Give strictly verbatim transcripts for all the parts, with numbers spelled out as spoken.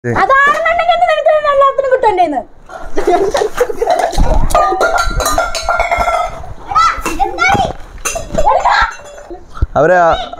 അവരെ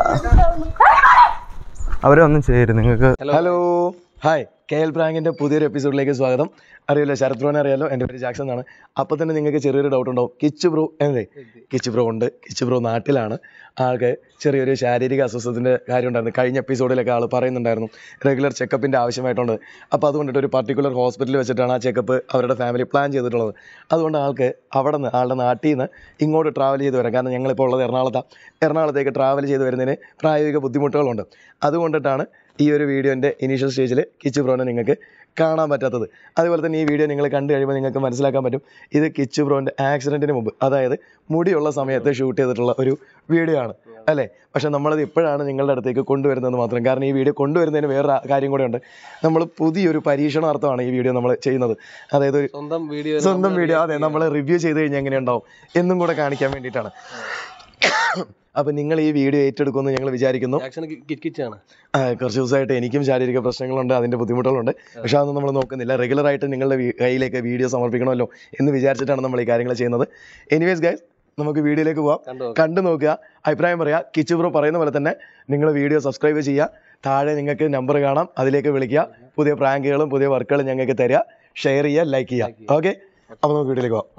അവരെ ഒന്നും ചെയ്യരുത് നിങ്ങൾക്ക്. ഹലോ ഹായ്, കെ എൽ പ്രാങ്കിൻ്റെ പുതിയൊരു എപ്പിസോഡിലേക്ക് സ്വാഗതം. അറിയാലോ, ശരത് ബ്രോനെ അറിയാലോ, എൻ്റെ പേര് ജാക്സൺ എന്നാണ്. അപ്പോൾ തന്നെ നിങ്ങൾക്ക് ചെറിയൊരു ഡൗട്ട് ഉണ്ടാവും, കിച്ചു ബ്രോ എന്തേ? കിച്ചു ബ്രോ ഉണ്ട്, കിച്ചു ബ്രോ നാട്ടിലാണ്. ആൾക്ക് ചെറിയൊരു ശാരീരിക അസ്വസ്ഥത്തിൻ്റെ കാര്യം ഉണ്ടായിരുന്നു. കഴിഞ്ഞ എപ്പിസോഡിലൊക്കെ ആൾ പറയുന്നുണ്ടായിരുന്നു റെഗുലർ ചെക്കപ്പിൻ്റെ ആവശ്യമായിട്ടുണ്ട്. അപ്പോൾ അതുകൊണ്ടിട്ട് ഒരു പർട്ടിക്കുലർ ഹോസ്പിറ്റലിൽ വെച്ചിട്ടാണ് ആ ചെക്കപ്പ് അവരുടെ ഫാമിലി പ്ലാൻ ചെയ്തിട്ടുള്ളത്. അതുകൊണ്ട് ആൾക്ക് അവിടെ നിന്ന് ആളുടെ നാട്ടിൽ നിന്ന് ഇങ്ങോട്ട് ട്രാവൽ ചെയ്ത് വരാം. കാരണം ഞങ്ങളിപ്പോൾ ഉള്ളത് എറണാകുളത്താണ്. എറണാകുളത്തേക്ക് ട്രാവൽ ചെയ്ത് വരുന്നതിന് പ്രായോഗിക ബുദ്ധിമുട്ടുകളുണ്ട്. അതുകൊണ്ടിട്ടാണ് ഈ ഒരു വീഡിയോൻ്റെ ഇനീഷ്യൽ സ്റ്റേജിൽ കിച്ചു ബ്രോനെ നിങ്ങൾക്ക് കാണാൻ പറ്റാത്തത്. അതുപോലെ തന്നെ ഈ വീഡിയോ നിങ്ങൾ കണ്ടു കഴിയുമ്പോൾ നിങ്ങൾക്ക് മനസ്സിലാക്കാൻ പറ്റും ഇത് കിച്ചു ബ്രോൻ്റെ ആക്സിഡൻറ്റിന് മുമ്പ്, അതായത് മുടിയുള്ള സമയത്ത് ഷൂട്ട് ചെയ്തിട്ടുള്ള ഒരു വീഡിയോ ആണ് അല്ലേ. പക്ഷേ നമ്മളത് ഇപ്പോഴാണ് നിങ്ങളുടെ അടുത്തേക്ക് കൊണ്ടുവരുന്നത് മാത്രം. കാരണം ഈ വീഡിയോ കൊണ്ടുവരുന്നതിന് വേറൊരു കാര്യം കൂടെ ഉണ്ട്. നമ്മൾ പുതിയൊരു പരീക്ഷണാർത്ഥമാണ് ഈ വീഡിയോ നമ്മൾ ചെയ്യുന്നത്. അതായത് ഒരു സ്വന്തം വീഡിയോ സ്വന്തം വീഡിയോ അതെ നമ്മൾ റിവ്യൂ ചെയ്ത് കഴിഞ്ഞാൽ എങ്ങനെ ഉണ്ടാവും എന്നും കൂടെ കാണിക്കാൻ വേണ്ടിയിട്ടാണ്. അപ്പം നിങ്ങൾ ഈ വീഡിയോ ഏറ്റെടുക്കുമെന്ന് ഞങ്ങൾ വിചാരിക്കുന്നു. കുറച്ച് ദിവസമായിട്ട് എനിക്കും ശാരീരിക പ്രശ്നങ്ങളുണ്ട്, അതിൻ്റെ ബുദ്ധിമുട്ടുകളുണ്ട്. പക്ഷെ അതൊന്നും നമ്മൾ നോക്കുന്നില്ല. റെഗുലറായിട്ട് നിങ്ങളുടെ കയ്യിലേക്ക് വീഡിയോ സമർപ്പിക്കണമല്ലോ എന്ന് വിചാരിച്ചിട്ടാണ് നമ്മൾ ഈ കാര്യങ്ങൾ ചെയ്യുന്നത്. എനിവേസ് ഗൈസ്, നമുക്ക് വീഡിയോയിലേക്ക് പോവാം. കണ്ടു നോക്കുക, അഭിപ്രായം പറയാം. കിച്ചു ബ്രോ പറയുന്ന പോലെ തന്നെ നിങ്ങൾ വീഡിയോ സബ്സ്ക്രൈബ് ചെയ്യുക. താഴെ നിങ്ങൾക്ക് നമ്പർ കാണാം, അതിലേക്ക് വിളിക്കുക. പുതിയ പ്രാങ്കുകളും പുതിയ വർക്കുകളും ഞങ്ങൾക്ക് തരിക. ഷെയർ ചെയ്യുക, ലൈക്ക് ചെയ്യുക. ഓക്കെ, അപ്പോൾ നമുക്ക് വീഡിയോയിലേക്ക് പോവാം.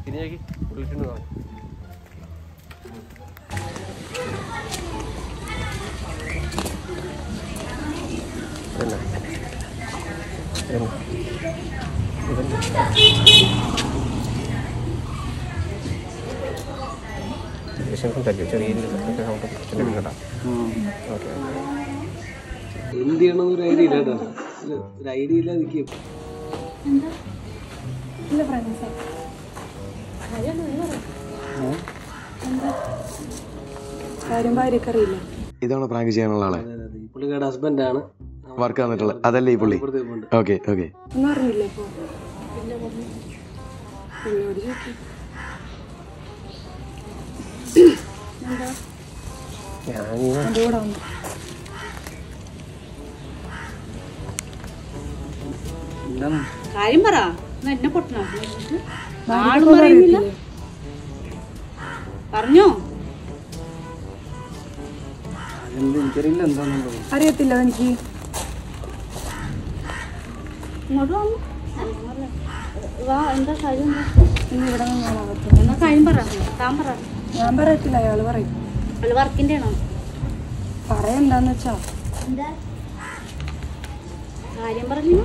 എന്ത് ചെയ്യണമെന്ന് ഒരു ഐഡിയ ഇല്ല കേട്ടോ. ഒരു ഐഡിയ ഇല്ല എനിക്ക്. ഇതാണ് പ്രാങ്ക് ചെയ്യാനുള്ള ആളെ. പുള്ളിക്കാരുടെ ഹസ്ബൻഡാണ് വർക്ക് വന്നിട്ടുള്ളത്, അതല്ലേ ഈ പുള്ളി? Okay okay. കാര്യം പറ, എന്നെ പൊട്ടണോ? ആളും പറയുന്നില്ല, പറഞ്ഞോ? എനിക്കറിയില്ല എന്താണെന്നുള്ളത്. അറിയത്തില്ല എനിക്ക്. ഇങ്ങോട്ട് വാ, എന്താ കാര്യം? ഇവിടെ എന്നാ കാര്യം പറ, താൻ പറ. ഞാൻ പറയത്തില്ല, അയാള് പറയും. അയാൾ വർക്കിന്റെ ആണോ? പറയെന്താന്ന് വെച്ചാ. കാര്യം പറഞ്ഞു.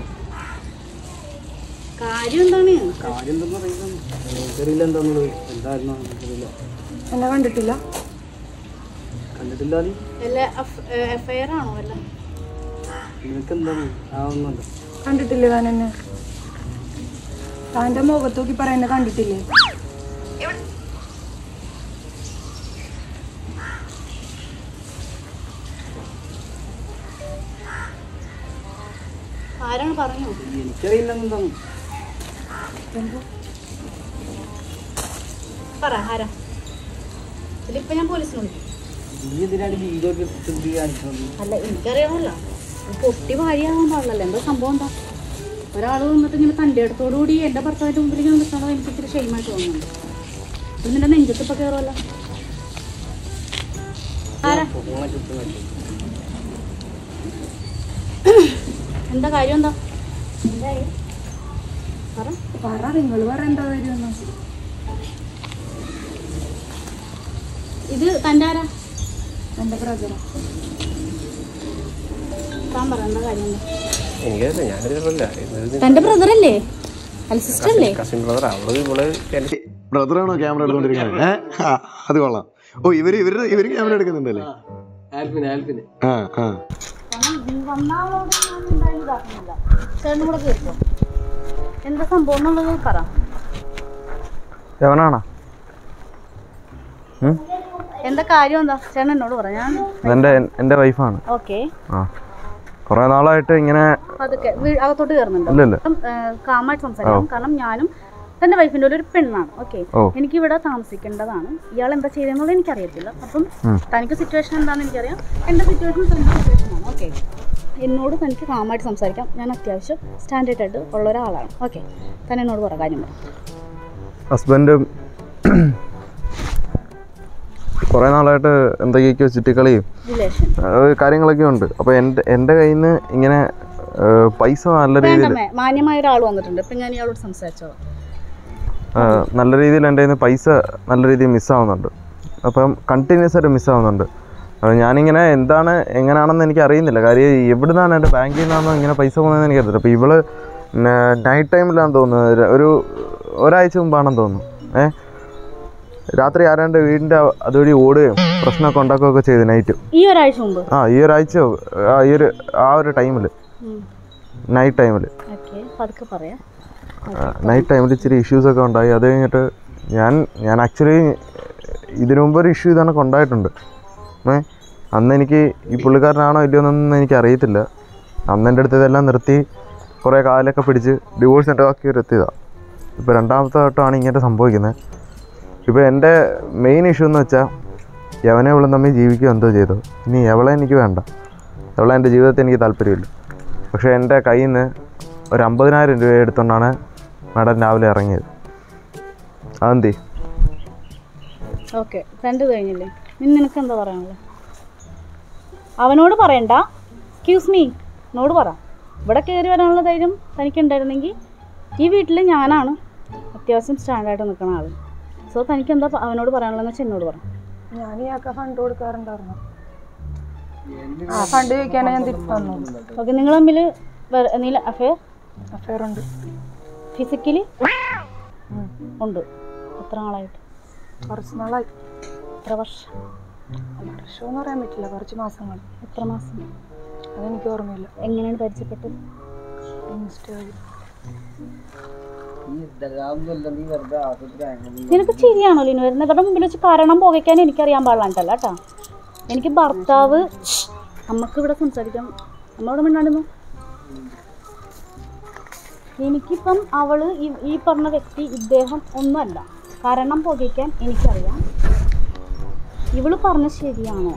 കാര്യം എന്താണ്? കാര്യം എന്താ പറയുന്നത് എനിക്കറിയില്ല എന്താന്നുള്ളത്. എന്തായിരുന്നു എനിക്കറിയില്ല. എന്നെ കണ്ടിട്ടില്ല. കണ്ടിട്ടില്ല. എഫ് ഐ ആർ ആണോ വല്ല? നിനക്ക് എന്താണ്? ആ ഒന്നുമല്ല. കണ്ടിട്ടില്ലേ താൻ എന്നെ? താൻ്റെ മുഖത്ത് നോക്കി പറയാൻ എന്നെ കണ്ടിട്ടില്ലേ? ആരാണ് പറഞ്ഞു? എനിക്കറിയില്ല എന്താണ്. പറ ആരാ? ഇപ്പൊ ഞാൻ പോലീസിന് വിളിക്കും. അല്ല, എനിക്കറിയണമല്ലോ. പൊട്ടി ഭാര്യയാകാൻ പാടില്ലല്ലോ. എന്താ സംഭവം? എന്താ ഒരാൾ വന്നിട്ട് ഇങ്ങനെ തൻ്റെ അടുത്തോടുകൂടി എൻ്റെ ഭർത്താവിൻ്റെ മുമ്പിൽ ഇങ്ങനെ നിൽക്കണത് എനിക്ക് ഇത്തിരി ഷെയിമായിട്ട് തോന്നുന്നുണ്ട്. ഇത് നിന്റെ നെഞ്ചത്ത് ഇപ്പൊ കയറുമല്ലോ. ആരാ? എന്താ കാര്യം? എന്താ പറ, നിങ്ങൾ പറ എന്താ കാര്യം? ഇത് തൻ്റെ ആരാ? എൻ്റെ ബ്രദറാ. താൻ പറ, എന്താ കാര്യം? തന്റെ ബ്രദറല്ലേ? അല്ല, സിസ്റ്റർ അല്ലേ? ബ്രദറാണോ ക്യാമറ എടുത്തോണ്ടിരിക്കുന്നത്? ഏഹ്, അത് കൊള്ളാം. ഓ, ഇവര് ഇവര് ഇവര് ക്യാമറ എടുക്കുന്നുണ്ടല്ലേ? ആ ആ എന്താ സംഭവം എന്നുള്ളത് പറ. എന്താ കാര്യം? എന്താ ചേട്ടൻ എന്നോട് പറ. ഞാൻ എന്റെ വൈഫാണ്. ഓക്കെ. കുറെ നാളായിട്ട് ഇങ്ങനെ അതൊക്കെ അകത്തോട്ട് കയറുന്നുണ്ടോ? കാമായിട്ട് സംസാരിക്കണം. കാരണം ഞാനും തന്റെ വൈഫിന്റെ ഒരു പെണ്ണാണ്. ഓക്കെ, എനിക്ക് ഇവിടെ താമസിക്കേണ്ടതാണ്. ഇയാൾ എന്താ ചെയ്തെന്നുള്ളത് എനിക്കറിയത്തില്ല. അപ്പം തനിക്ക് സിറ്റുവേഷൻ എന്താണെന്ന് എനിക്കറിയാം. എന്റെ സിറ്റുവേഷൻ തന്റെ സിറ്റുവേഷൻ ആണ്. ഓക്കെ, എന്നോട് തനിക്ക് കാമായിട്ട് സംസാരിക്കാം. ഞാൻ അത്യാവശ്യം സ്റ്റാൻഡേർഡ് ആയിട്ട് ഉള്ള ഒരാളാണ്. ഓക്കെ, തന്നെ എന്നോട് പറ കാര്യം പറ. ഹസ്ബൻഡും കുറേ നാളായിട്ട് എന്തൊക്കെയൊക്കെയോ ചുറ്റിക്കളിയും റിലേഷൻ കാര്യങ്ങളൊക്കെ ഉണ്ട്. അപ്പോൾ എൻ്റെ എൻ്റെ കയ്യിൽ നിന്ന് ഇങ്ങനെ പൈസ നല്ല രീതിയിൽ മാന്യമായ ഒരാൾ വന്നിട്ടുണ്ട്. ഇപ്പം ഞാൻ ഇയാളോട് സംസാരിച്ചോ, നല്ല രീതിയിൽ എൻ്റെ കയ്യിൽ നിന്ന് പൈസ നല്ല രീതിയിൽ മിസ്സാവുന്നുണ്ട്. അപ്പം കണ്ടിന്യൂസ് ആയിട്ട് മിസ്സാവുന്നുണ്ട്. അപ്പോൾ ഞാനിങ്ങനെ എന്താണ് എങ്ങനെയാണെന്ന് എനിക്ക് അറിയുന്നില്ല. കാര്യം എവിടെ നിന്നാണ് എൻ്റെ ബാങ്കിൽ നിന്നാണോ ഇങ്ങനെ പൈസ പോകുന്നതെന്ന് എനിക്കറിയില്ല. അപ്പോൾ ഇവള് നൈറ്റ് ടൈമിലാണെന്ന് തോന്നുന്നത്, ഒരു ഒരാഴ്ച മുമ്പാണെന്ന് തോന്നുന്നു. ഏഹ് രാത്രി ആരാണ്ട് വീടിൻ്റെ അതുവഴി ഓടുകയും പ്രശ്നമൊക്കെ ഉണ്ടാക്കുകയൊക്കെ ചെയ്തു നൈറ്റ്. ഈ ഒരാഴ്ച മുമ്പ് ആ ഈ ഒരാഴ്ചയോ ആ ഈ ഒരു ആ ഒരു ടൈമിൽ നൈറ്റ് ടൈമിൽ നൈറ്റ് ടൈമിൽ ഇച്ചിരി ഇഷ്യൂസൊക്കെ ഉണ്ടായി. അത് കഴിഞ്ഞിട്ട് ഞാൻ ഞാൻ ആക്ച്വലി ഇതിനു മുമ്പ് ഒരു ഇഷ്യൂ ഇതാണ് ഉണ്ടായിട്ടുണ്ട്. ഏ അന്ന് എനിക്ക് ഈ പുള്ളിക്കാരനാണോ ഇല്ലയോ എന്നൊന്നും എനിക്ക് അറിയത്തില്ല. അന്ന് എൻ്റെ അടുത്ത് ഇതെല്ലാം നിർത്തി കുറേ കാലൊക്കെ പിടിച്ച് ഡിവോഴ്സ് സെൻ്റർ ആക്കി എത്തിയതാണ്. ഇപ്പോൾ രണ്ടാമത്തെ വട്ടമാണ് ഇങ്ങനെ സംഭവിക്കുന്നത്. ഇപ്പോൾ എൻ്റെ മെയിൻ ഇഷ്യൂ എന്ന് വെച്ചാൽ യവനെ ഇവളും തമ്മിൽ ജീവിക്കുക എന്തോ ചെയ്തു. ഇനി എവളെ എനിക്ക് വേണ്ട, എവളെ എൻ്റെ ജീവിതത്തിൽ എനിക്ക് താല്പര്യമില്ല. പക്ഷേ എൻ്റെ കയ്യിൽ നിന്ന് ഒരു അമ്പതിനായിരം രൂപ എടുത്തുകൊണ്ടാണ് മാഡം രാവിലെ ഇറങ്ങിയത്. അതെന്തി ഓക്കെ ഫ്രണ്ട് കഴിഞ്ഞില്ലേ, ഇനി നിനക്ക് എന്താ പറയാനുള്ളത്? അവനോട് പറയണ്ട, എക്സ്ക്യൂസ് മീ എന്നോട് പറ. ഇവിടെ കയറി വരാനുള്ള ധൈര്യം തനിക്കുണ്ടായിരുന്നെങ്കിൽ ഈ വീട്ടിൽ ഞാനാണ് അത്യാവശ്യം സ്റ്റാൻഡായിട്ട് നിൽക്കുന്ന ആൾ. സോ തനിക്ക് എന്താ അവനോട് പറയാനുള്ളതെന്ന് വെച്ചാൽ എന്നോട് പറ. ഞാൻ ഇയാൾക്ക് ഫണ്ട് കൊടുക്കാറുണ്ടായിരുന്നു. ആ ഫണ്ട് ചോദിക്കാനാണ് ഞാൻ തിരിച്ചു തന്നു. ഓക്കെ, നിങ്ങൾ തമ്മിൽ എന്തെങ്കിലും അഫെയർ അഫെയർ ഉണ്ട്? ഫിസിക്കലി ഉണ്ട്. എത്ര നാളായിട്ട്? കുറച്ച് നാളായി. എത്ര വർഷം? വർഷമെന്ന് പറയാൻ പറ്റില്ല, കുറച്ച് മാസങ്ങൾ. എത്ര മാസം? അതെനിക്ക് ഓർമ്മയില്ല. എങ്ങനെയാണ് പരിചയപ്പെട്ടത്? ഇൻസ്റ്റ വഴി. നിനക്ക് ശരിയാണോ ഇനി വരുന്നത്? ഇവരുടെ മുമ്പിൽ വെച്ച് കാരണം പോകയ്ക്കാൻ എനിക്കറിയാൻ പാടില്ലാണ്ടല്ല കേട്ടോ. എനിക്ക് ഭർത്താവ്, നമുക്ക് ഇവിടെ സംസാരിക്കാം, നമ്മളവിടെ മിണ്ടായിരുന്നു. എനിക്കിപ്പം അവള് ഈ പറഞ്ഞ വ്യക്തി ഇദ്ദേഹം ഒന്നുമല്ല. കാരണം പുകയ്ക്കാൻ എനിക്കറിയാം. ഇവള് പറഞ്ഞ ശരിയാണോ?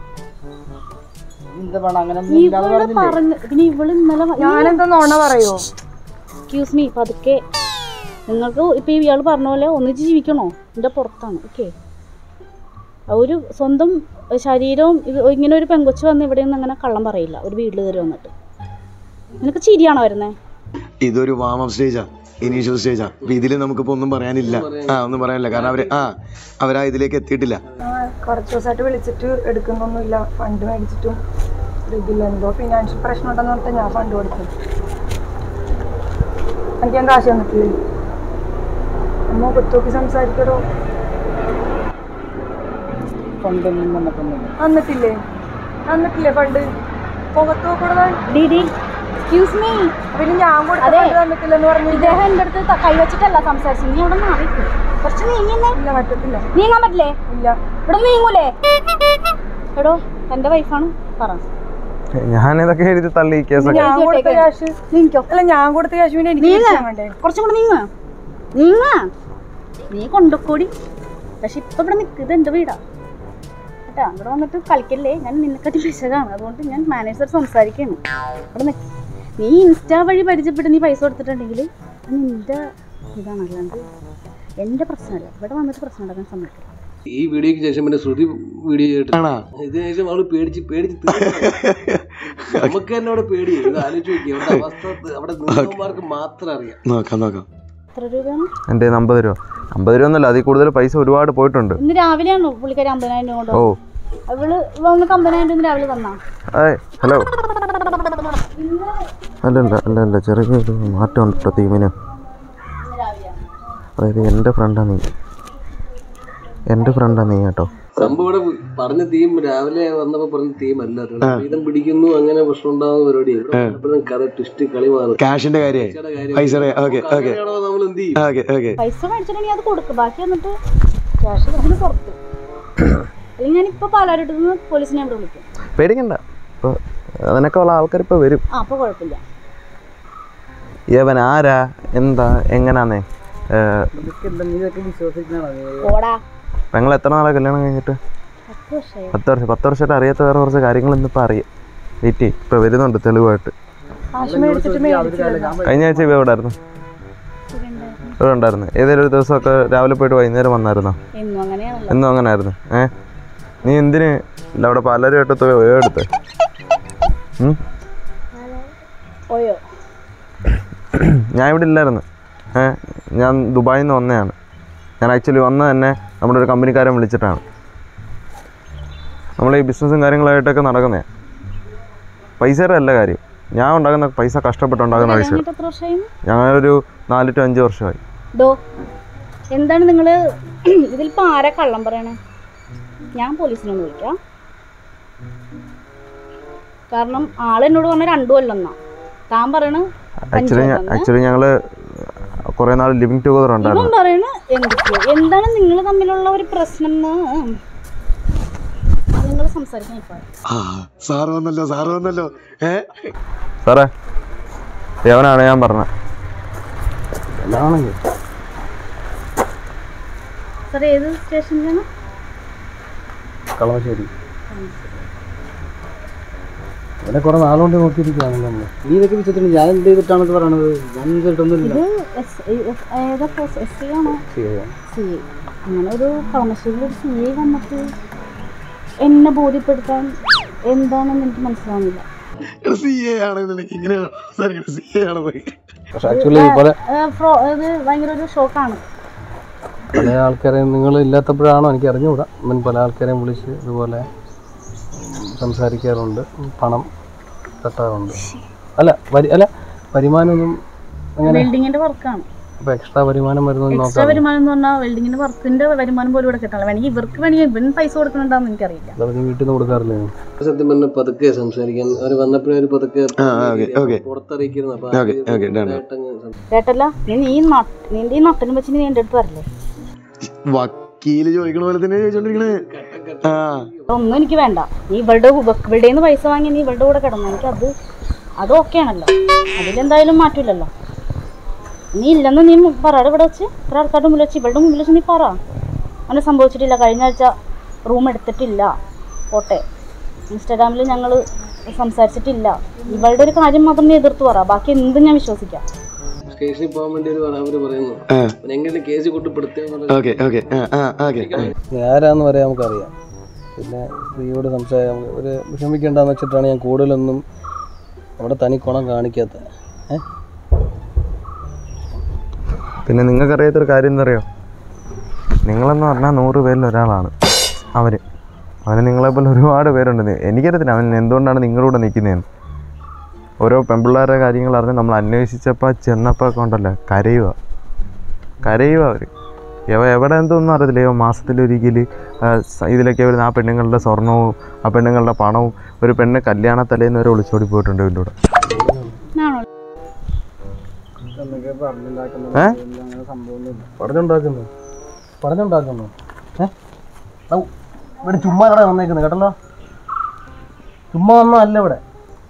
ഇവള് പറഞ്ഞ പിന്നെ ഇവള് ഇന്നലെ ഞാനെന്താ നോണ പറയോ? എക്സ്ക്യൂസ് മീ, പതുക്കെ. നിങ്ങൾക്ക് ഇപ്പം ഇയാൾ പറഞ്ഞ പോലെ ഒന്നിച്ച് ജീവിക്കണോ? എൻ്റെ പുറത്താണ്. ഓക്കെ, ഒരു സ്വന്തം ശരീരവും ഇത് ഇങ്ങനെ ഒരു പെങ്കൊച്ച് വന്ന് ഇവിടെ നിന്ന് അങ്ങനെ കള്ളം പറയില്ല. ഒരു വീട്ടിൽ കയറി വന്നിട്ട് നിനക്ക് ചിരിയാണോ വരുന്നത്? ഇതൊരു വാം അപ്പ് സ്റ്റേജാ, ഇനീഷ്യൽ സ്റ്റേജാ. അപ്പൊ ഇതില് നമുക്കിപ്പോ ഒന്നും പറയാനില്ല. ആ ഒന്നും പറയാനില്ല, കാരണം അവര് ആ അവരാ ഇതിലേക്ക് എത്തിയിട്ടില്ല. കുറച്ച് ദിവസമായിട്ട് വിളിച്ചിട്ട് എടുക്കുന്നൊന്നുമില്ല. ഫണ്ട് മേടിച്ചിട്ടും ഇതില്ല, എന്തോ ഫിനാൻഷ്യൽ പ്രശ്നം ഉണ്ടെന്ന് പറഞ്ഞിട്ട് ഞാൻ ഫണ്ട് കൊടുത്തു. എനിക്ക് ഞാൻ കാശ് തന്നിട്ടില്ലേ? അമ്മ കുത്തോക്കി സംസാരിക്കടോ. തന്നിട്ടില്ലേ? തന്നിട്ടില്ലേ ഫണ്ട്? പുറത്തോക്കട. എക്സ്ക്യൂസ് മീ, പിന്നെ ഞാൻ കൊടുത്ത തന്നിട്ടില്ലെന്ന് പറഞ്ഞു. ഇദ്ദേഹം എൻ്റെ അടുത്ത് കൈവച്ചിട്ടല്ല സംസാരിച്ചു. നീ അവിടെ മാറിക്കും. കുറച്ച് നീങ്ങുന്നേ. ഇല്ല, പറ്റത്തില്ല. നീങ്ങാൻ പറ്റില്ലേ? ഇല്ല. ഇവിടെ നീങ്ങൂലേ? എടോ, എൻ്റെ വൈഫാണ്. പറ. ഞാനിതൊക്കെ എഴുതി തള്ളി കേസൊക്കെ. ഞാൻ കൊടുത്ത ക്യാഷ് നീക്കോ. അല്ല, ഞാൻ കൊടുത്ത ക്യാഷ് പിന്നെ എനിക്ക് കുറച്ചും കൂടെ നീങ്ങ നീങ്ങ നീ കൊണ്ടുപോടി. പക്ഷെ ഇപ്പൊ ഇവിടെ നിൽക്കുക, ഇത് എൻ്റെ വീടാ കേട്ടാ. ഇവിടെ വന്നിട്ട് കളിക്കല്ലേ. ഞാൻ നിന്നെക്കാട്ടി പിശകാണ്, അതുകൊണ്ട് ഞാൻ മാനേജർ സംസാരിക്കുകയാണ്. ഇവിടെ നിൽക്ക. നീ ഇൻസ്റ്റാ വഴി പരിചയപ്പെട്ട് നീ പൈസ കൊടുത്തിട്ടുണ്ടെങ്കിൽ നിന്റെ ഇതാണ്, അല്ലാണ്ട് എൻ്റെ പ്രശ്നമല്ല. ഇവിടെ വന്നിട്ട് പ്രശ്നം ഉണ്ടാക്കാൻ സമ്മതിക്കില്ല. ഈ വീഡിയോക്ക് ശേഷം പിന്നെ ശ്രുതി വീഡിയോ ചെയ്തിട്ടാണ് ഇതിന് ശേഷം അവള് പേടിച്ച് പേടിച്ച് നമുക്ക് തന്നെ അവിടെ പേടി. ഇത് ആലോചിച്ച് നോക്കി അവരുടെ അവസ്ഥ അവിടെ നിന്നവന്മാർക്ക് മാത്രം അറിയാം. നോക്കാം നോക്കാം. എത്ര രൂപയാണ്? എൻ്റെ അമ്പത് രൂപ. അമ്പത് രൂപ ഒന്നുമല്ല, അതിൽ കൂടുതൽ പൈസ ഒരുപാട് പോയിട്ടുണ്ട്. ഇന്ന് രാവിലെയാണോ പുള്ളിക്കാരി അമ്പതിനായിരം രൂപ കൊണ്ട്? ഓ, അവള് വന്നിട്ട് അമ്പതിനായിരം രൂപ രാവിലെ തന്നാ? അതെ. ഹലോ. അല്ലല്ല അല്ല അല്ല ചെറിയൊരു മാറ്റം ഉണ്ട് കേട്ടോ തീമിന്. അതായത് എൻ്റെ ഫ്രണ്ടാണ് നീ, എൻ്റെ ഫ്രണ്ടാണ് നീ കേട്ടോ. സംഭവം ഇവിടെ പറഞ്ഞ തീം രാവിലെ വന്നപ്പോ പറഞ്ഞ തീം അല്ല. വീതം പിടിക്കുന്നു, അങ്ങനെ പ്രശ്നം ഉണ്ടാകുന്ന പരിപാടി. കഥ ട്വിസ്റ്റ് കളി മാറും. ക്യാഷിന്റെ കാര്യമായി പൈസ. ഓക്കെ ഓക്കെ നമ്മൾ എന്ത് ചെയ്യും? Okay okay. പൈസ മേടിച്ചിട്ടുണ്ടെങ്കിൽ അത് കൊടുക്കും, ബാക്കി വന്നിട്ട് ക്യാഷ് ഇതിന് പുറത്ത്. അല്ലെങ്കിൽ ഞാനിപ്പോൾ പാലാരിട്ട് നിന്ന് പോലീസിനെ ഇവിടെ വിളിക്കും. പേടിക്കണ്ട, ഇപ്പോൾ അതിനൊക്കെ ഉള്ള ആൾക്കാർ ഇപ്പോൾ വരും. ആ അപ്പോൾ കുഴപ്പമില്ല. യവൻ ആരാ എന്താ എങ്ങനാന്നേ? ഓടാ. ഞങ്ങൾ എത്ര നാളെ കല്യാണം കഴിഞ്ഞിട്ട്? പത്ത് വർഷമായി. പത്ത് വർഷം പത്ത് വർഷമായിട്ട് അറിയാത്ത വേറെ കുറച്ച് കാര്യങ്ങൾ ഇന്നിപ്പോൾ അറിയാം. വെയിറ്റ് ഇപ്പോൾ വരുന്നുണ്ട് തെളിവായിട്ട്. കാശ് മേടിച്ചിട്ട് മേടിച്ചില്ല. കഴിഞ്ഞ ആഴ്ച ഇവ എവിടെ ആയിരുന്നു? ഇവിടെ ഉണ്ടായിരുന്നു. ഏതെങ്കിലും ഒരു ദിവസമൊക്കെ രാവിലെ പോയിട്ട് വൈകുന്നേരം വന്നായിരുന്നോ? എന്നും അങ്ങനെ ആയിരുന്നു. ഏ നീ എന്തിന് ഇല്ല അവിടെ പലരും എടുത്ത് ഓയോ എടുത്ത് ഞാൻ ഇവിടെ ഇല്ലായിരുന്നു. ഏ ഞാൻ ദുബായിൽ നിന്ന് വന്നതാണ്. ഞാൻ ആക്ച്വലി വന്നത് തന്നെ നമ്മുടെ ഒരു കമ്പനിക്കാരൻ വിളിച്ചിട്ടാണ്. നമ്മൾ ഈ ബിസിനസ്സും കാര്യങ്ങളായിട്ടൊക്കെ നടക്കുന്നതാണ്. പൈസയുടെ അല്ല കാര്യം, ഞാൻ ഉണ്ടാക്കുന്ന പൈസ കഷ്ടപ്പെട്ടുണ്ടാകുന്ന പൈസ. ഞങ്ങളൊരു നാല് ടു അഞ്ച് വർഷമായി. എന്താണ് നിങ്ങൾ ഇതിലിപ്പോൾ ആരാ കള്ളം പറയണേ? ഞാൻ പോലീസിനൊന്ന് വിളിക്കാം. കാരണം ആളെന്നോട് പറഞ്ഞ രണ്ടു കൊല്ലെന്നാ താൻ പറയണ. ആക്ച്വലി ആക്ച്വലി ഞങ്ങള് കുറെ നാൾ ലിവിങ് ടുഗദർ ഉണ്ടായിരുന്നു. പറയണ എന്താണ് നിങ്ങൾ തമ്മിലുള്ള ഒരു പ്രശ്നം? നിങ്ങൾ സംസാരിക്കാൻ സാറ് വന്നല്ലോ സാറ് വന്നല്ലോ സാറേ ദേവനാണ് ഞാൻ പറഞ്ഞത്. സാർ ഏത് സ്റ്റേഷനിലാണ്? കളമശ്ശേരി. ഇവിടെ കുറെ നാളുകൊണ്ട് നോക്കിയിരിക്കുകയാണ് നമ്മൾ. നീ ഇതൊക്കെ വിശ്വസിച്ചിട്ട് ഞാൻ എന്ത് ചെയ്തിട്ടാണെന്ന് പറയണത്? ഞാൻ ചെയ്തിട്ടൊന്നുമില്ല. അങ്ങനെ ഒരു കളമശ്ശേരിയിൽ ഒരു സി ഐ വന്നിട്ട് എന്നെ ബോധ്യപ്പെടുത്താൻ എന്താണെന്ന് എനിക്ക് മനസ്സിലാവുന്നില്ല. ആക്ച്വലി പോലെ ഇത് ഭയങ്കര ഒരു ഷോക്കാണ്. പല ആൾക്കാരെയും നിങ്ങൾ ഇല്ലാത്തപ്പോഴാണോ എനിക്ക് അറിഞ്ഞുകൂടാ. ഞാൻ പല ആൾക്കാരെയും വിളിച്ച് ഇതുപോലെ സംസാരിക്കാറുണ്ട്, പണം തട്ടാറുണ്ട്. അല്ല വരി അല്ല വരുമാനമൊന്നും അങ്ങനെ വെൽഡിങ്ങിന്റെ വർക്കാണ്. അപ്പോൾ എക്സ്ട്രാ വരുമാനം വരുന്നത് എക്സ്ട്രാ വരുമാനം എന്ന് പറഞ്ഞാൽ വെൽഡിങ്ങിന്റെ വർക്കിന്റെ വരുമാനം പോലും ഇവിടെ കിട്ടാനില്ല. വേണമെങ്കിൽ ഇവർക്ക് വേണമെങ്കിൽ ഇവൻ പൈസ കൊടുക്കുന്നുണ്ടാന്ന് എനിക്കറിയില്ല. അതൊക്കെ വീട്ടിൽ നിന്ന് കൊടുക്കാറില്ലേ? സത്യം പറഞ്ഞ പതുക്കെ സംസാരിക്കാൻ അവർ വന്നപ്പോഴേ ഒരു പതുക്കെ പുറത്തറിയിക്കുന്നു. കേട്ടല്ല നീ നീ നിന്റെ ഈ നട്ടനും വെച്ച് നീ എന്റെ അടുത്ത് വരില്ലേ? വക്കീല് ചോദിക്കണ പോലെ തന്നെ ചോദിച്ചോണ്ടിരിക്കണേ. ഒന്നും എനിക്ക് വേണ്ട. നീ ഇവളുടെ ഇവളുടെ നിന്ന് പൈസ വാങ്ങി നീ ഇവളുടെ കൂടെ കിടന്നു. എനിക്ക് അത് അത് ഓക്കെ ആണല്ലോ, അതിലെന്തായാലും മാറ്റില്ലല്ലോ. നീ ഇല്ലെന്ന് നീ പറ. ഇവിടെ വെച്ച് ഇത്ര ആൾക്കാരുടെ മുമ്പിൽ വെച്ച് ഇവളുടെ മുമ്പിൽ വെച്ച് നീ പറ അങ്ങനെ സംഭവിച്ചിട്ടില്ല, കഴിഞ്ഞ ആഴ്ച റൂം എടുത്തിട്ടില്ല, പോട്ടെ ഇൻസ്റ്റാഗ്രാമിൽ ഞങ്ങൾ സംസാരിച്ചിട്ടില്ല, ഇവളുടെ ഒരു കാര്യം മാത്രം നീ എതിർത്ത് പറ, ബാക്കി എന്തും ഞാൻ വിശ്വസിക്കാം. കേസിൽ പോകാൻ വേണ്ടി അവര് പറയുന്നു എങ്ങനെ കേസ് കൊണ്ടുപെടുത്തുക. ആരാന്ന് പറയാൻ നമുക്കറിയാം. പിന്നെ സ്ത്രീയോട് സംസാരം ഒരു വിഷമിക്കേണ്ടെന്ന് വെച്ചിട്ടാണ് ഞാൻ കൂടുതലൊന്നും അവിടെ തനി കുണം കാണിക്കാത്തത്. ഏഹ് പിന്നെ നിങ്ങൾക്കറിയാത്തൊരു കാര്യം എന്താ അറിയോ? നിങ്ങളെന്ന് പറഞ്ഞാൽ നൂറ് പേരിൽ ഒരാളാണ് അവർ. അവന് നിങ്ങളെപ്പോലെ ഒരുപാട് പേരുണ്ട്. എനിക്കറിയത്തില്ല അവൻ എന്തുകൊണ്ടാണ് നിങ്ങളുടെ കൂടെ നിൽക്കുന്നതെന്ന്. ഓരോ പെൺപിള്ളേരുടെ കാര്യങ്ങൾ അറിഞ്ഞ് നമ്മൾ അന്വേഷിച്ചപ്പോൾ ചെന്നപ്പോൾ ഒക്കെ ഉണ്ടല്ലോ കരയുക കരയുക അവർ. എവ എവിടെ എന്തൊന്നും അറിയത്തില്ല. ഇവ മാസത്തിലൊരിക്കൽ ഇതിലൊക്കെ വരുന്ന ആ പെണ്ണുങ്ങളുടെ സ്വർണവും ആ പെണ്ണുങ്ങളുടെ പണവും. ഒരു പെണ്ണ് കല്യാണ തലേന്ന് വരെ ഒളിച്ചോടി പോയിട്ടുണ്ട് ഇതിൻ്റെ കൂടെ. പറഞ്ഞുണ്ടാക്കുന്നു പറഞ്ഞുണ്ടാക്കുന്നു ഏഹ് ഇവിടെ ചുമ്മാ കട വന്നേക്കുന്നത് കേട്ടല്ലോ. ചുമ്മാ വന്നതല്ല ഇവിടെ.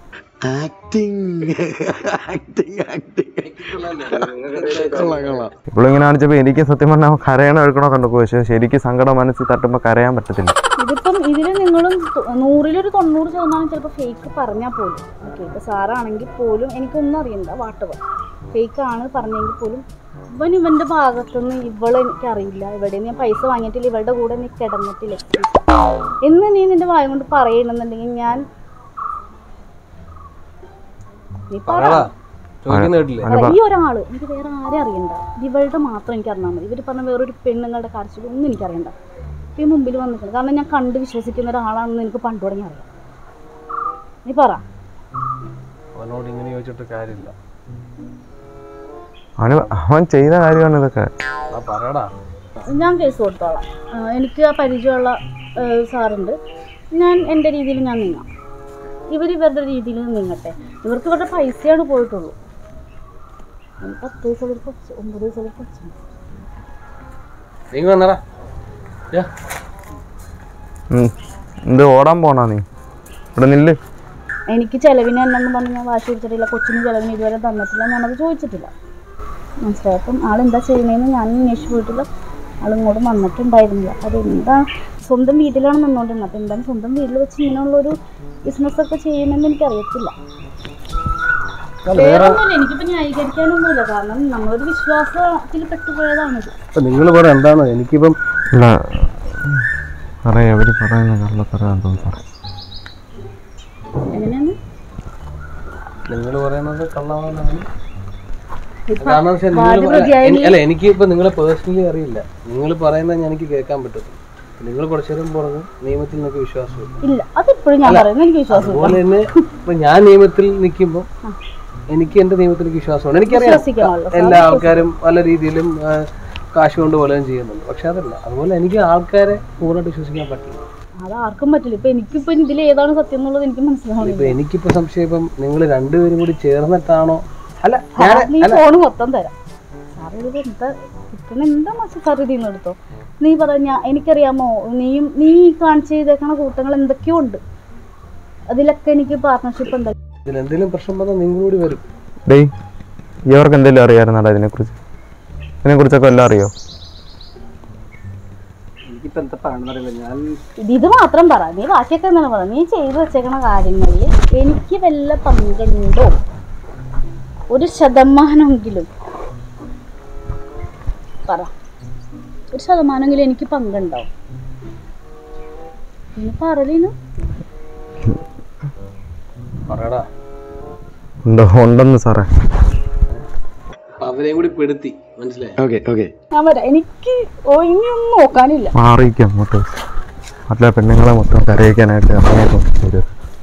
ഇവളിങ്ങനെ കാണിച്ചപ്പോൾ എനിക്ക് സത്യം പറഞ്ഞാൽ കരയണം എടുക്കണോ കണ്ടു. പക്ഷേ ശരിക്കും സങ്കടം മനസ്സിൽ തട്ടുമ്പോൾ കരയാൻ പറ്റത്തില്ല. ഇതിപ്പം ഇതിൽ നിങ്ങളും നൂറിലൊരു തൊണ്ണൂറ് ശതമാനം ചിലപ്പോൾ ഫേക്ക് പറഞ്ഞാൽ പോലും ഓക്കെ. ഇപ്പോൾ സാറാണെങ്കിൽ പോലും എനിക്കൊന്നും അറിയണ്ട, വാട്ടവ ഫേക്ക് ആണ് പറഞ്ഞെങ്കിൽ പോലും ഇവൻ ഇവൻ്റെ ഭാഗത്തുനിന്ന് ഇവളെ എനിക്കറിയില്ല, ഇവിടെ ഞാൻ പൈസ വാങ്ങിയിട്ടില്ല, ഇവളുടെ കൂടെ നീ കിടന്നിട്ടില്ല എന്ന് നീ നിന്റെ വായ കൊണ്ട് പറയണമെന്നുണ്ടെങ്കിൽ ഞാൻ നീ പറ. ഈ ഒരാള് എനിക്ക് വേറെ ആരെ അറിയണ്ട, ഇവളുടെ മാത്രം എനിക്ക് അറിഞ്ഞാൽ മതി. ഇവർ പറഞ്ഞ വേറൊരു പെണ്ണുങ്ങളുടെ കരച്ചിൽ ഒന്നും എനിക്കറിയണ്ട. ഈ മുമ്പിൽ വന്നിട്ടുണ്ട് കാരണം ഞാൻ കണ്ട് വിശ്വസിക്കുന്ന ഒരാളാണെന്ന് എനിക്ക് പണ്ട് തുടങ്ങി അറിയാം. നീ പറ. അവനോട് ഇങ്ങനെ ചോദിച്ചിട്ട് കാര്യമില്ല. അവന് അവൻ ചെയ്ത കാര്യമാണ് ഇതൊക്കെ. ഞാൻ കേസ് കൊടുത്തോളാം. എനിക്ക് ആ പരിചയമുള്ള സാറുണ്ട്. ഞാൻ എൻ്റെ രീതിയിൽ ഞാൻ നീങ്ങാം, ഇവർ ഇവരുടെ രീതിയിൽ നീങ്ങട്ടെ. ഇവർക്ക് ഇവരുടെ പൈസയാണ് പോയിട്ടുള്ളൂ. പത്ത് ദിവസം ഒരു കൊച്ച് ഒമ്പത് ദിവസം ഒരു കൊച്ചുണ്ട്. എന്ത് ഓടാൻ പോണാ നീ? ഇവിടെ നില്ല്. എനിക്ക് ചിലവിന് എന്നു പറഞ്ഞ് ഞാൻ വാശി പിടിച്ചിട്ടില്ല. കൊച്ചിന് ചിലവിന് ഇതുവരെ തന്നിട്ടില്ല, ഞാനത് ചോദിച്ചിട്ടില്ല. മനസ്സിലായി. അപ്പം ആളെന്താ ചെയ്യുന്നതെന്ന് ഞാൻ അന്വേഷിച്ച് പോയിട്ടില്ല. ആളിങ്ങോട്ട് വന്നിട്ടുണ്ടായിരുന്നില്ല. അതെന്താ സ്വന്തം വീട്ടിലാണ് നിന്നുകൊണ്ടിരുന്നത്. അപ്പം എന്തായാലും സ്വന്തം വീട്ടിൽ വെച്ച് ഇങ്ങനെയുള്ളൊരു ബിസിനസ്സൊക്കെ ചെയ്യുമെന്ന് എനിക്കറിയത്തില്ല. വേറെ ഒന്നുമില്ല, എനിക്കിപ്പോൾ ന്യായീകരിക്കാനൊന്നുമില്ല. കാരണം നമ്മളൊരു വിശ്വാസത്തിൽ പെട്ടുപോയതാണിത്. അപ്പം നിങ്ങൾ പറയാം എന്താണ് എനിക്കിപ്പം ഇല്ല സാറേ അവർ പറയുന്ന കള്ളത്തരാന്ന് തോന്നുന്നു സാറേ. എങ്ങനെയാണ് നിങ്ങൾ പറയുന്നത് കള്ളമാണെന്നാണ്. കാരണം വെച്ചാൽ നിങ്ങൾ അല്ല എനിക്ക് ഇപ്പം നിങ്ങളെ പേഴ്സണലി അറിയില്ല. നിങ്ങൾ പറയുന്നത് എനിക്ക് കേൾക്കാൻ പറ്റത്തില്ല. നിങ്ങൾ കുറച്ചു നേരം പറഞ്ഞു നിയമത്തിൽ നിങ്ങൾക്ക് വിശ്വാസമില്ല. ഇല്ല, അതിപ്പോഴും ഞാൻ പറയുന്നത് എനിക്ക് വിശ്വാസം. അതുപോലെ തന്നെ ഇപ്പൊ ഞാൻ നിയമത്തിൽ നിൽക്കുമ്പോൾ എനിക്ക് എന്റെ നിയമത്തിൽ വിശ്വാസമാണ്. എനിക്കറിയാം എല്ലാ ആൾക്കാരും പല രീതിയിലും കാശ് കൊണ്ട് വലയം ചെയ്യുന്നുണ്ട്. പക്ഷെ അതല്ല, അതുപോലെ എനിക്ക് ആൾക്കാരെ പൂർണ്ണമായിട്ട് വിശ്വസിക്കാൻ പറ്റില്ല. അത് ആർക്കും പറ്റില്ല. ഇപ്പൊ എനിക്കിപ്പോ ഇതിൽ ഏതാണ് സത്യം എന്നുള്ളത് എനിക്ക് മനസ്സിലാവുന്നില്ല. ഇപ്പൊ എനിക്കിപ്പോ സംശയം ഇപ്പം നിങ്ങൾ രണ്ടുപേരും കൂടി ചേർന്നിട്ടാണോ? അല്ല നീ ഫോണ് മൊത്തം തരാം സാറ്. ഇത് എന്താ കിട്ടണ എന്താ മറ്റു സാർ ഇതിന്ന് എടുത്തോ. നീ പറഞ്ഞ എനിക്കറിയാമോ, നീയും നീ കാണിച്ചു ചെയ്തേക്കണ കൂട്ടങ്ങൾ എന്തൊക്കെയോ ഉണ്ട്. അതിലൊക്കെ എനിക്ക് പാർട്ട്ണർഷിപ്പ് ഉണ്ട്. ഇതിലെന്തെങ്കിലും പ്രശ്നം വന്നാൽ നിങ്ങളൂടി വരും. ഡേയ് ഇവർക്ക് എന്തെങ്കിലും അറിയാമായിരുന്നാടാ ഇതിനെക്കുറിച്ച്? ഇതിനെക്കുറിച്ചൊക്കെ എല്ലാം അറിയോ? എനിക്കിപ്പോ എന്താ പറയുന്നത്, ഞാൻ ഇത് മാത്രം പറ, നീ ബാക്കിയൊക്കെ എന്താണ് പറ. നീ ചെയ്തു വെച്ചേക്കണ കാര്യങ്ങളിൽ എനിക്ക് വല്ല പങ്കുണ്ടോ? ഒരു ശതമാനമെങ്കിലും പറ. ഒരു ശതമാനമെങ്കിലും എനിക്ക് പങ്കുണ്ടാവും. ഇനി പറയലീനു പറയടാ. ഉണ്ടോ? ഉണ്ടെന്ന് സാറേ. അവരെയും കൂടി പെടുത്തി മനസ്സിലായി. ഓക്കെ ഓക്കെ ഞാൻ വരാം. എനിക്ക് ഇനിയൊന്നും നോക്കാനില്ല. മാറിയിക്കാം അങ്ങോട്ട്. അല്ല പെണ്ണുങ്ങളെ മൊത്തം കരയിക്കാനായിട്ട് ഇറങ്ങിയിട്ടുണ്ട്.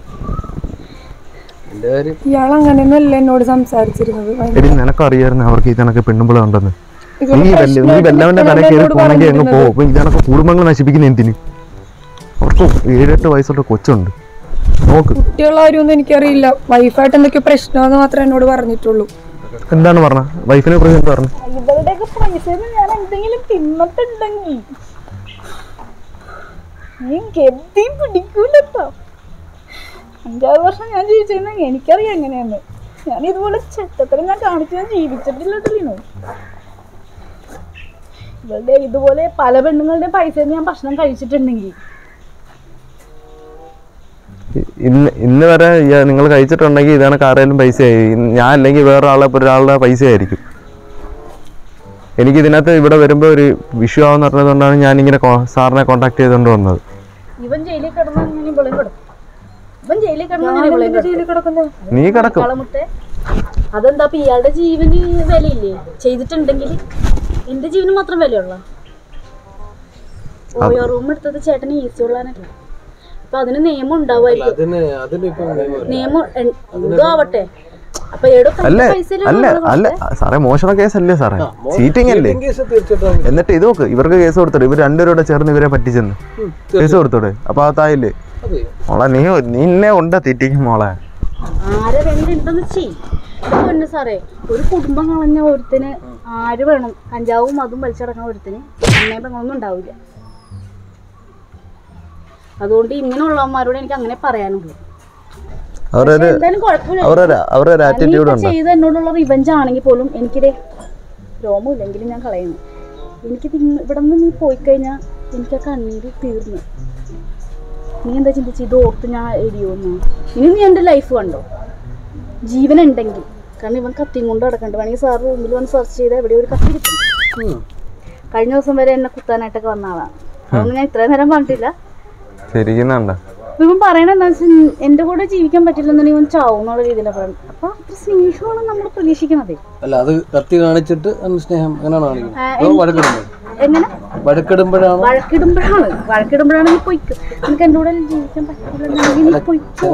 എന്റെ കാര്യം ഇയാൾ അങ്ങനെയൊന്നുമല്ല എന്നോട് സംസാരിച്ചിരുന്നത്. എടി നിനക്കറിയായിരുന്നു അവർക്ക് ഈ കണക്ക് പെണ്ണുമ്പിള ഉണ്ടെന്ന്. നീ വല്ല നീ വല്ലവന്റെ തല കയറി പോണെങ്കിൽ അങ്ങ് പോകും. അപ്പൊ ഇതണക്ക് കുടുംബങ്ങൾ നശിപ്പിക്കുന്ന എന്തിന്? അവർക്ക് ഏഴെട്ട് വയസ്സുള്ള കൊച്ചുണ്ട്. നോക്ക് കുട്ടിയുള്ള കാര്യമൊന്നും എനിക്കറിയില്ല. വൈഫായിട്ട് എന്തൊക്കെയോ പ്രശ്നമെന്ന് മാത്രമേ എന്നോട് പറഞ്ഞിട്ടുള്ളൂ. എന്താണ് പറഞ്ഞ വൈഫിനെ കുറിച്ച് എന്താ പറഞ്ഞു? ഇവരുടെയൊക്കെ പൈസ ഞാൻ എന്തെങ്കിലും തിന്നിട്ടുണ്ടെങ്കിൽ നീ ഗതി പിടിക്കൂലട്ടോ. അഞ്ചാറ് വർഷം ഞാൻ ജീവിച്ചിരുന്ന എനിക്കറിയാം എങ്ങനെയാന്ന്. ഞാൻ ഇതുപോലെ ചെറ്റത്തരം ഞാൻ കാണിച്ച് ഞാൻ ജീവിച്ചിട്ടില്ലല്ലോ. ഇവരുടെ ഇതുപോലെ പല പെണ്ണുങ്ങളുടെ പൈസ ഞാൻ ഭക്ഷണം കഴിച്ചിട്ടുണ്ടെങ്കിൽ ഇന്ന് ഇന്ന് വരെ നിങ്ങൾ കഴിച്ചിട്ടുണ്ടെങ്കിൽ ഇതാണ് ആരെങ്കിലും പൈസ ആയി. ഞാൻ അല്ലെങ്കിൽ വേറെ ആളെ ഒരാളുടെ പൈസ ആയിരിക്കും. എനിക്ക് ഇതിനകത്ത് ഇവിടെ വരുമ്പോൾ ഒരു വിഷയമാവെന്ന് പറഞ്ഞതുകൊണ്ടാണ് ഞാനിങ്ങനെ സാറിനെ കോൺടാക്ട് ചെയ്തുകൊണ്ട് വന്നത്. ഇവൻ ജയിലിൽ കിടന്നാൽ ഞാൻ ഇവളെയും കിടക്കും. ഇവൻ ജയിലിൽ കിടന്നാൽ ജയിലിൽ കിടക്കുന്നു. നീ കിടക്കും. അതെന്താ ഇയാളുടെ ജീവന് വിലയില്ലേ? ചെയ്തിട്ടുണ്ടെങ്കിൽ എന്റെ ജീവന് മാത്രം വിലയുള്ള ഓയോ റൂം എടുത്തത് ചേട്ടന് ഈസി ഉള്ളാനല്ല. അപ്പൊ അതിന് നിയമം ഉണ്ടാവുമായിരിക്കും. നിയമം എന്തോ ആവട്ടെ. അപ്പൊ അല്ല അല്ല അല്ല സാറേ, മോഷണ കേസല്ലേ സാറേ? ചീറ്റിംഗ് അല്ലേ? എന്നിട്ട് ഇത് നോക്ക്, ഇവർക്ക് കേസ് കൊടുത്തോടെ. ഇവർ രണ്ടുപേരോടെ ചേർന്ന് ഇവരെ പറ്റിച്ചെന്ന് കേസ് കൊടുത്തോടെ. അപ്പൊ അതായില്ലേ മോളെ? നീ നിന്നെ ഉണ്ട് തെറ്റിക്കും മോളെ. ആരെ വേണ്ടിണ്ടെന്ന് ചെയ്യും സാറേ. ഒരു കുടുംബം കളഞ്ഞ ഒരുത്തിന് ആര് വേണം? കഞ്ചാവും അതും വലിച്ചടക്കുന്ന ഒരുത്തിന് അമ്മയും പെങ്ങളൊന്നും ഉണ്ടാവില്ല. അതുകൊണ്ട് ഇങ്ങനെയുള്ളവന്മാരോട് എനിക്ക് അങ്ങനെ പറയാനുള്ളൂ. എന്തായാലും കുഴപ്പമില്ല. ചെയ്ത് എന്നോടുള്ള റിവഞ്ച് ആണെങ്കിൽ പോലും എനിക്കിത് രോമം ഇല്ലെങ്കിലും ഞാൻ കളയുന്നു. എനിക്ക് ഇവിടെ നിന്ന് നീ പോയി കഴിഞ്ഞാൽ എനിക്ക് ആ കണ്ണീര് തീർന്നു. നീ എന്താ ചിന്തിച്ച് ഇത് ഓർത്ത് ഞാൻ എരിയോന്ന്? ഇനി നീ എൻ്റെ ലൈഫ് കണ്ടോ? ജീവൻ ഉണ്ടെങ്കിൽ. കാരണം ഇവൻ കത്തിയും കൊണ്ട് നടക്കണ്ട. വേണമെങ്കിൽ സാർ റൂമിൽ വന്ന് സെർച്ച് ചെയ്താൽ എവിടെ ഒരു കത്തി കിട്ടും. കഴിഞ്ഞ ദിവസം വരെ എന്നെ കുത്താനായിട്ടൊക്കെ വന്ന ആളാണ്. അതൊന്നും ഞാൻ ഇത്രയും നേരം പറഞ്ഞിട്ടില്ല. ഇവൻ പറയണ എന്താ വെച്ചാൽ എന്റെ കൂടെ ജീവിക്കാൻ പറ്റില്ലെന്നുണ്ടെങ്കിൽ ഇവൻ ചാവും എന്നുള്ള രീതിയിലാണ് പറയുന്നത്. അപ്പൊ അത്ര സ്നേഹമാണ് നമ്മൾ പ്രതീക്ഷിക്കുന്നത്. അല്ല, അത് കത്തി കാണിച്ചിട്ട് സ്നേഹം എങ്ങനെ വഴക്കിടുമ്പോഴാണ് വഴക്കിടുമ്പോഴാണ് വഴക്കിടുമ്പോഴാണ് നീ പൊയ്ക്കും. എനിക്ക് എന്റെ കൂടെ ജീവിക്കാൻ പറ്റില്ലെന്നുണ്ടെങ്കിൽ നീ പൊയ്ക്കോ.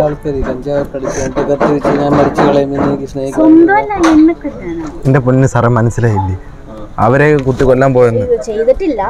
സ്വന്തമല്ല എന്നെ കെട്ടാനാണ്. എന്റെ പൊന്ന് സാറേ മനസ്സിലായില്ലേ? അവരെ കുത്തി കൊല്ലാൻ പോയെന്ന് ചെയ്തിട്ടില്ല.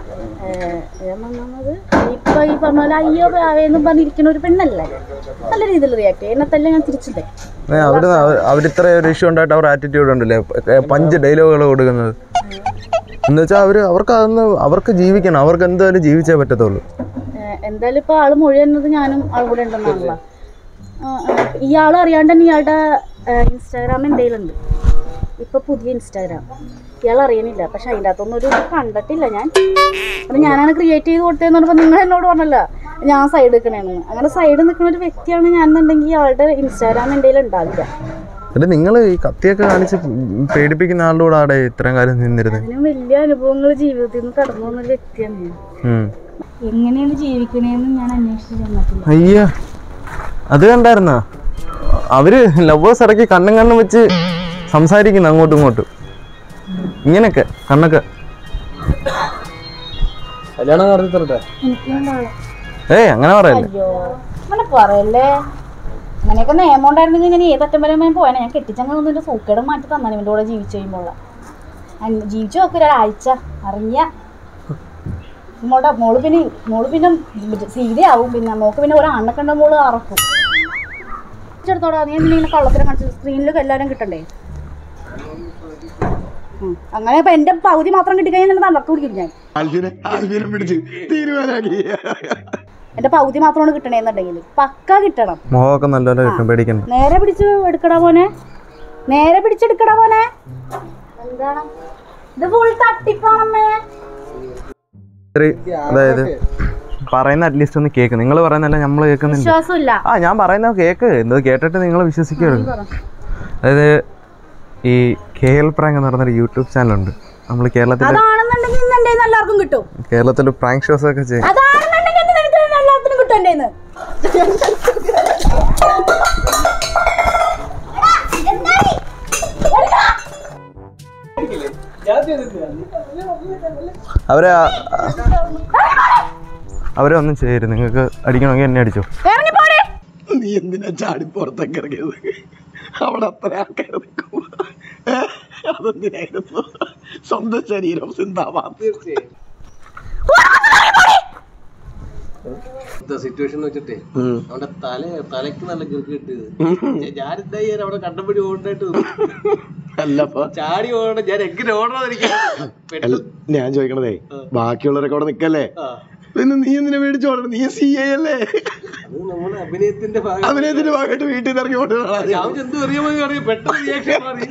ഇപ്പൊ ഈ പറഞ്ഞ പോലെ അയ്യോ എന്ന് പറഞ്ഞിരിക്കുന്ന ഒരു പെണ്ണല്ലേ നല്ല രീതിയിൽ റിയാക്ട് ചെയ്യും. എന്നെ തന്നെ ഞാൻ തിരിച്ചില്ലേ. അവര് അവരിത്ര ഒരു ഇഷ്യൂ ഉണ്ടായിട്ട് അവർ ആറ്റിറ്റ്യൂഡ് ഉണ്ടല്ലേ, പഞ്ച് ഡയലോഗുകൾ കൊടുക്കുന്നത് എന്ന് വെച്ചാൽ അവര് അവർക്ക് അതൊന്ന് അവർക്ക് ജീവിക്കണം. അവർക്ക് എന്തായാലും ജീവിച്ചേ പറ്റത്തുള്ളൂ. എന്തായാലും ഇപ്പൊ ആള് മൊഴി എന്നത് ഞാനും ആൾക്കൂടെ ഉണ്ടെന്നാണല്ലോ. ഇയാളും അറിയാണ്ട് തന്നെ ഇയാളുടെ ഇൻസ്റ്റാഗ്രാം എന്തെങ്കിലും ഉണ്ട്. ഇപ്പൊ പുതിയ ഇൻസ്റ്റാഗ്രാം ഇയാൾ അറിയണില്ല, പക്ഷെ അതിൻ്റെ അകത്തൊന്നും ഒരു ഇത് കണ്ടിട്ടില്ല ഞാൻ. അപ്പം ഞാനാണ് ക്രിയേറ്റ് ചെയ്ത് കൊടുത്തതെന്ന് പറഞ്ഞപ്പോൾ നിങ്ങൾ എന്നോട് പറഞ്ഞല്ല ഞാൻ സൈഡ് നിൽക്കണേന്ന്. അങ്ങനെ സൈഡ് നിൽക്കുന്ന ഒരു വ്യക്തിയാണ് ഞാൻ എന്നുണ്ടെങ്കിൽ ആളുടെ ഇൻസ്റ്റാഗ്രാം എൻ്റെ കയ്യിൽ ഉണ്ടാവില്ല. എന്നിട്ട് നിങ്ങൾ ഈ കത്തിയൊക്കെ കാണിച്ച് പേടിപ്പിക്കുന്ന ആളുടെ കൂടെ അവിടെ ഇത്രയും കാലം നിന്നിരുന്നത്? അതിനും വലിയ അനുഭവങ്ങൾ ജീവിതത്തിൽ നിന്ന് കടന്നു പോകുന്ന വ്യക്തിയാണ് ഞാൻ. എങ്ങനെയാണ് ജീവിക്കണേന്ന് ഞാൻ അന്വേഷിച്ച് ചെന്നിട്ടില്ല. അയ്യ, അത് കണ്ടായിരുന്നോ അവര് ലവേഴ്സ് ഇടയ്ക്ക് കണ്ണും കണ്ണും വെച്ച് സംസാരിക്കുന്നു അങ്ങോട്ടും ഇങ്ങോട്ടും ഇങ്ങനൊക്കെ കണ്ണൊക്കെ. കല്യാണം നടത്തി തരട്ടെ? ഏയ് അങ്ങനെ പറയല്ലേ. അയ്യോ അങ്ങനെ പറയല്ലേ. അങ്ങനെയൊക്കെ നിയമം ഉണ്ടായിരുന്നെങ്കിൽ ഞാൻ ഏതറ്റം വരെ ഞാൻ പോയാൽ ഞാൻ കെട്ടിച്ചങ്ങ് ഒന്നിന്റെ സൂക്കേടും മാറ്റി തന്നെ ഇവൻ്റെ കൂടെ ജീവിച്ചു കഴിയുമ്പോൾ ജീവിച്ചു നോക്കും ഒരാഴ്ച അറിഞ്ഞ മോളുടെ മോള് പിന്നെ മോള് പിന്നെ സീതയാവും. പിന്നെ മോക്ക് പിന്നെ ഒരാണ്ണെ കണ്ട മോള് അറക്കും. എടുത്തോടാ നീ എന്തിനെ കള്ളത്തിനെ കാണിച്ചു സ്ക്രീനിൽ എല്ലാവരും കിട്ടണ്ടേ? അങ്ങനെ ഇപ്പൊ എന്റെ പകുതി മാത്രം കിട്ടിക്കഴിഞ്ഞാൽ നടക്കു പിടിക്കും ഞാൻ. എന്റെ പകുതി മാത്രമാണ് കിട്ടണേന്നുണ്ടെങ്കിൽ പക്ക കിട്ടണം. മുഖമൊക്കെ നല്ലപോലെ കിട്ടും, പേടിക്കണ്ട. നേരെ പിടിച്ച് എടുക്കടാ മോനെ, നേരെ പിടിച്ചെടുക്കടാ മോനെ. എന്താണ് ഇത് ഫുൾ തട്ടിപ്പാണമ്മേ. അതായത് പറയുന്ന അറ്റ്ലീസ്റ്റ് ഒന്ന് കേക്ക്. നിങ്ങൾ പറയുന്നല്ല നമ്മൾ കേൾക്കുന്നില്ല. വിശ്വാസമില്ല. ആ ഞാൻ പറയുന്ന കേക്ക്, എന്തോ കേട്ടിട്ട് നിങ്ങൾ വിശ്വസിക്കരുത്. അതായത് ഈ കെ എൽ പ്രാങ്ക് എന്ന് പറഞ്ഞൊരു യൂട്യൂബ് ചാനലുണ്ട്. നമ്മൾ കേരളത്തിൽ എല്ലാവർക്കും കിട്ടും. കേരളത്തിൽ പ്രാങ്ക് ഷോസ് ഒക്കെ ചെയ്യും. എല്ലാത്തിനും കിട്ടും എന്റെ അവരെ അവരെ ഒന്നും ചെയ്യരുത്. നിങ്ങൾക്ക് അടിക്കണമെങ്കിൽ എന്നെ അടിച്ചോ. നീ എന്തിനാ ചാടി പുറത്തൊക്കെ ഇറങ്ങിയത്? അവിടെ അത്ര ആൾക്കാർ നിൽക്കും. അതെന്തിനായിരുന്നു? സ്വന്തം ശരീരം സിന്ദാബാദ്. സിറ്റുവേഷൻ വെച്ചിട്ടേ അവന്റെ തല തലക്ക് നല്ല കിറുക്ക് കിട്ടിയത്. ഞാൻ എന്താ ചെയ്യാൻ അവിടെ കണ്ടപ്പടി ഓടായിട്ട് അല്ലപ്പോ ചാടി ഓടണം. ഞാൻ എങ്ങനെ ഓടണം? ഞാൻ ചോദിക്കണതേ, ബാക്കിയുള്ളവരൊക്കെ അവിടെ നിക്കല്ലേ, പിന്നെ നീ എന്തിനാ മേടിച്ചു ഓടണം? നീ സി എ അല്ലേ? അത് നമ്മുടെ അഭിനയത്തിന്റെ ഭാഗം. അഭിനയത്തിന്റെ ഭാഗമായിട്ട് വീട്ടിൽ നിന്ന് ഇറങ്ങി ഓടുന്നതാണ്. എന്ത് അറിയാമോ പെട്ടെന്ന് റിയാക്ഷൻ മാറി.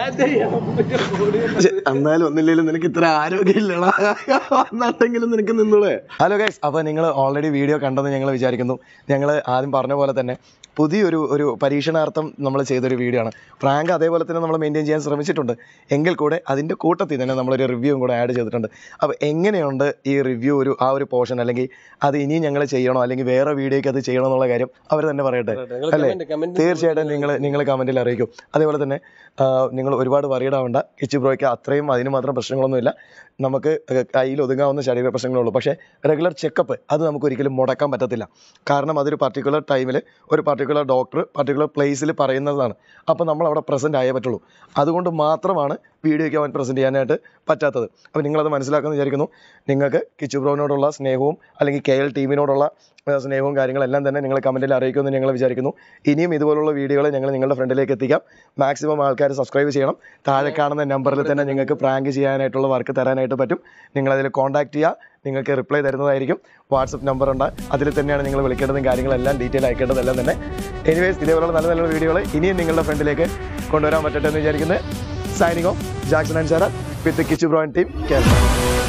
എന്നാലും ഒന്നില്ലെങ്കിലും നിനക്ക് ഇത്ര ആരോഗ്യമില്ലടാ, എന്നിട്ടെങ്കിലും നിനക്ക് നിന്നൂടെ. ഹലോ ഗൈസ്, അപ്പോൾ നിങ്ങൾ ഓൾറെഡി വീഡിയോ കണ്ടെന്ന് ഞങ്ങൾ വിചാരിക്കുന്നു. ഞങ്ങൾ ആദ്യം പറഞ്ഞ പോലെ തന്നെ പുതിയൊരു ഒരു പരീക്ഷണാർത്ഥം നമ്മൾ ചെയ്തൊരു വീഡിയോ ആണ്. ഫ്രാങ്ക് അതേപോലെ തന്നെ നമ്മൾ മെയിൻറ്റെയിൻ ചെയ്യാൻ ശ്രമിച്ചിട്ടുണ്ട്. എങ്കിൽ കൂടെ അതിൻ്റെ കൂട്ടത്തിൽ തന്നെ നമ്മളൊരു റിവ്യൂവും കൂടെ ആഡ് ചെയ്തിട്ടുണ്ട്. അപ്പോൾ എങ്ങനെയുണ്ട് ഈ റിവ്യൂ ഒരു ആ ഒരു പോർഷൻ, അല്ലെങ്കിൽ അത് ഇനിയും ഞങ്ങൾ ചെയ്യണോ അല്ലെങ്കിൽ വേറെ വീഡിയോയ്ക്ക് അത് ചെയ്യണോ എന്നുള്ള കാര്യം അവർ തന്നെ പറയട്ടെ അല്ലേ? തീർച്ചയായിട്ടും നിങ്ങൾ നിങ്ങൾ കമൻറ്റിൽ അറിയിക്കും. അതേപോലെ തന്നെ നിങ്ങൾ ഒരുപാട് വറീഡാവണ്ട. കിച്ചു ബ്രോയ്ക്ക് അത്രയും അതിന് മാത്രം പ്രശ്നങ്ങളൊന്നുമില്ല. നമുക്ക് കയ്യിൽ ഒതുങ്ങാവുന്ന ശരീര പ്രശ്നങ്ങളുള്ളൂ. പക്ഷേ റെഗുലർ ചെക്കപ്പ് അത് നമുക്ക് ഒരിക്കലും മുടക്കാൻ പറ്റത്തില്ല. കാരണം അതൊരു പർട്ടിക്കുലർ ടൈമിൽ ഒരു പർട്ടിക്കുലർ ഡോക്ടർ പർട്ടിക്കുലർ പ്ലേസിൽ പറയുന്നതാണ്. അപ്പോൾ നമ്മൾ അവിടെ പ്രസൻറ്റ് ആയേ പറ്റുള്ളൂ. അതുകൊണ്ട് മാത്രമാണ് വീഡിയോയ്ക്ക് അവൻ പ്രസൻറ്റ് ചെയ്യാനായിട്ട് പറ്റാത്തത്. അപ്പോൾ നിങ്ങളത് മനസ്സിലാക്കുമെന്ന് വിചാരിക്കുന്നു. നിങ്ങൾക്ക് കിച്ചു ബ്രോനോടുള്ള സ്നേഹവും അല്ലെങ്കിൽ കെ എൽ ടീമിനോടുള്ള സ്നേഹവും കാര്യങ്ങളെല്ലാം തന്നെ നിങ്ങൾ കമൻറ്റിൽ അറിയിക്കുമെന്ന് ഞങ്ങൾ വിചാരിക്കുന്നു. ഇനിയും ഇതുപോലുള്ള വീഡിയോകൾ ഞങ്ങൾ നിങ്ങളുടെ ഫ്രണ്ടിലേക്ക് എത്തിക്കാം. മാക്സിമം ആൾക്കാർ സബ്സ്ക്രൈബ് ചെയ്യണം. താഴെ കാണുന്ന നമ്പറിൽ തന്നെ നിങ്ങൾക്ക് പ്രാങ്ക് ചെയ്യാനായിട്ടുള്ള വർക്ക് തരാനായിട്ട് പറ്റും. നിങ്ങളതിൽ കോൺടാക്ട് ചെയ്യുക, നിങ്ങൾക്ക് റിപ്ലൈ തരുന്നതായിരിക്കും. വാട്സപ്പ് നമ്പർ ഉണ്ട്, അതിൽ തന്നെയാണ് നിങ്ങൾ വിളിക്കേണ്ടതും കാര്യങ്ങളെല്ലാം ഡീറ്റെയിൽ അയക്കേണ്ടതെല്ലാം തന്നെ. എനിവേസ്, ഇതേപോലുള്ള നല്ല നല്ല വീഡിയോകൾ ഇനിയും നിങ്ങളുടെ ഫ്രണ്ടിലേക്ക് കൊണ്ടുവരാൻ പറ്റട്ടെ എന്ന് വിചാരിക്കുന്നത്. Signing off, Jackson and Sarath with Kichu bro and team Kerala.